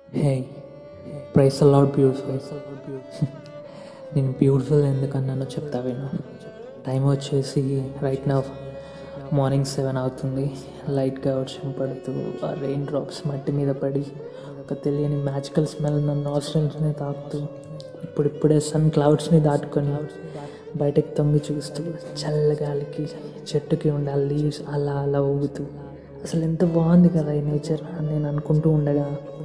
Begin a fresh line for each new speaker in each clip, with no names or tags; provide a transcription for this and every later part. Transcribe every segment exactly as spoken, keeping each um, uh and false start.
హే, price a lot beautiful. నేను beautiful ఎందుకన్నానో చెప్తా విను. టైం వచ్చేసి రైట్ నౌ మార్నింగ్ సెవెన్ అవుతుంది. లైట్గా వర్షం పడుతూ ఆ రెయిన్ డ్రాప్స్ మట్టి మీద పడి ఒక తెలియని మ్యాజికల్ స్మెల్ నా నాస్ట్రిల్స్ని తాకుతూ ఇప్పుడిప్పుడే సన్ క్లౌడ్స్ని దాటుకొని బయటకు తొంగి చూస్తూ చల్లగాలికి చెట్టుకి ఉండే ఆ లీవ్స్ అలా అలా ఊగుతూ అసలు ఎంత బాగుంది కదా ఈ నేచర్ అని నేను అనుకుంటూ ఉండగా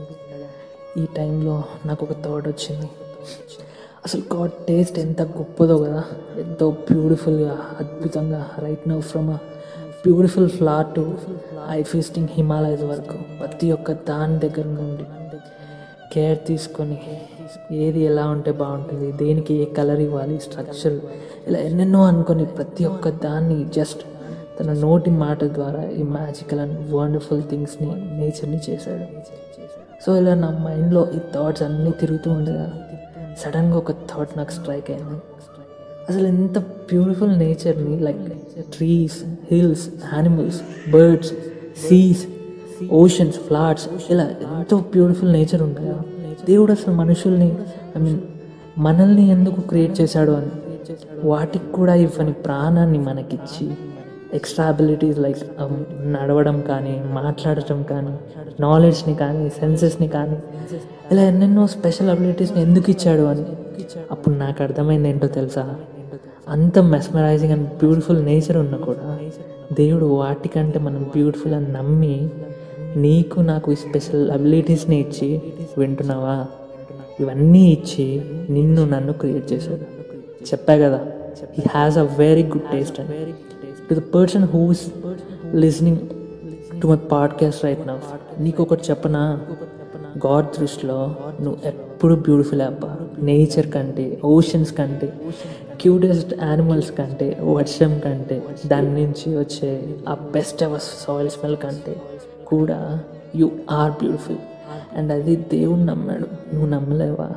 ఈ టైంలో నాకు ఒక థాట్ వచ్చింది. అసలు గాడ్ టేస్ట్ ఎంత గొప్పదో కదా, ఎంతో బ్యూటిఫుల్గా అద్భుతంగా right now from a beautiful flower to eye feasting Himalayas వరకు ప్రతి ఒక్క దాని దగ్గర నుండి కేర్ తీసుకొని ఏది ఎలా ఉంటే బాగుంటుంది, దేనికి ఏ కలర్ ఇవ్వాలి, స్ట్రక్చర్ ఇలా ఎన్నెన్నో అనుకొని ప్రతి ఒక్క దాన్ని జస్ట్ తన నోటి మాట ద్వారా ఈ మ్యాజికల్ అండ్ వండర్ఫుల్ థింగ్స్ని నేచర్ని చేశాడు. సో ఇలా నా మైండ్లో ఈ థాట్స్ అన్నీ తిరుగుతూ ఉండగా సడన్గా ఒక థాట్ నాకు స్ట్రైక్ అయింది. అసలు ఎంత బ్యూటిఫుల్ నేచర్ని, like trees, hills, animals, birds, seas, oceans, flowers, ఇలా ఎంతో బ్యూటిఫుల్ నేచర్ ఉండగా దేవుడు అసలు మనుషుల్ని ఐ మీన్ మనల్ని ఎందుకు క్రియేట్ చేశాడు అని, వాటికి కూడా ఇవ్వని ప్రాణాన్ని మనకిచ్చి ఎక్స్ట్రా అబిలిటీస్ లైక్ నడవడం కానీ, మాట్లాడటం కానీ, నాలెడ్జ్ని కానీ, సెన్సెస్ని కానీ, ఇలా ఎన్నెన్నో స్పెషల్ అబిలిటీస్ని ఎందుకు ఇచ్చాడు అని అప్పుడు నాకు అర్థమైంది ఏంటో తెలుసా, అంత మెస్మరైజింగ్ అండ్ బ్యూటిఫుల్ నేచర్ ఉన్నా కూడా దేవుడు వాటికంటే మనం బ్యూటిఫుల్ అని నమ్మి నీకు నాకు ఈ స్పెషల్ అబిలిటీస్ని ఇచ్చి, వింటున్నావా, ఇవన్నీ ఇచ్చి నిన్ను నన్ను క్రియేట్ చేశాడు. చెప్పా కదా, he has a very good taste and to the person who is listening to my podcast right now, నీకు ఒకటి చెప్పనా, గాడ్ దృష్టిలో నువ్వు ఎప్పుడు బ్యూటిఫుల్ అబ్బా. నేచర్ కంటే, ఓషన్స్ కంటే, క్యూటెస్ట్ యానిమల్స్ కంటే, వర్షం కంటే, దాని నుంచి వచ్చే ఆ బెస్ట్ ఎవర్ సాయిల్ స్మెల్ కంటే కూడా యు ఆర్ బ్యూటిఫుల్. అండ్ అది దేవుడు నమ్మాడు, నువ్వు నమ్మలేవా?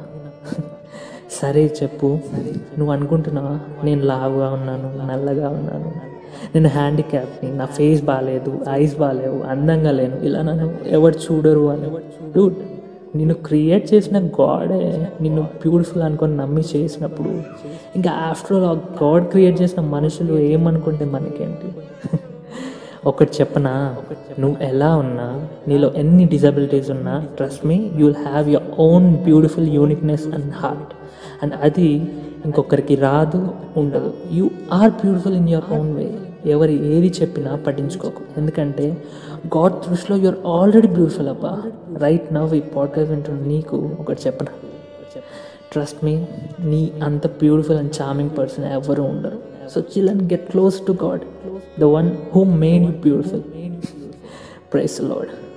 సరే చెప్పు, నువ్వు అనుకుంటున్నావా నేను లావుగా ఉన్నాను, నల్లగా ఉన్నాను, నేను హ్యాండిక్యాప్ని, నా ఫేస్ బాగాలేదు, ఐస్ బాగాలేవు, అందంగా లేను, ఇలా నన్ను ఎవరు చూడరు అని. డూడ్, నిన్ను క్రియేట్ చేసిన గాడే నిన్ను బ్యూటిఫుల్ అనుకొని నమ్మి చేసినప్పుడు ఇంకా ఆఫ్టర్ ఆల్ ఆ గాడ్ క్రియేట్ చేసిన మనుషులు ఏమనుకుంటే మనకేంటి? ఒకటి చెప్పనా, నువ్వు ఎలా ఉన్నా, నీలో ఎన్ని డిజబిలిటీస్ ఉన్నా, trust me, you will have your own beautiful uniqueness and heart. And అది ఇంకొకరికి రాదు, ఉండదు. You are beautiful in your own way. ఎవరు ఏది చెప్పినా పట్టించుకోకు, ఎందుకంటే గాడ్ దృష్టిలో యూఆర్ ఆల్రెడీ బ్యూటిఫుల్ అబ్బా. రైట్ నవ్ ఈ పాడ్కాస్ట్ వింటున్న నీకు ఒకటి చెప్పనా, ట్రస్ట్ మీ, నీ అంత బ్యూటిఫుల్ అండ్ చార్మింగ్ పర్సన్ ఎవరు ఉండరు. So chill and get close to god, the one who made you beautiful. Praise the Lord.